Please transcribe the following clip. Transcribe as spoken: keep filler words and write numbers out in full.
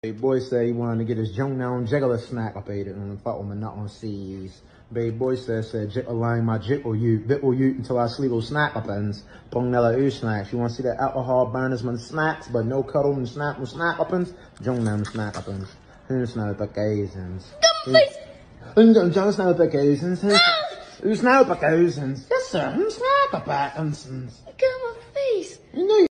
Baby boy said he wanted to get his junk down jiggler snack up ate it and fuck with me not on C's. Baby boy said said align my jickle you bickle you until I sleep will snack up ends. Pongnella u snacks. You wanna see that alcohol burners man snacks but no cuddle and snack with snack up ends? Junk down snack up ends. Who's not the occasions? Who's not the occasions? Who's not the occasions? Yes sir, who's snack up ends? Look at my face. You know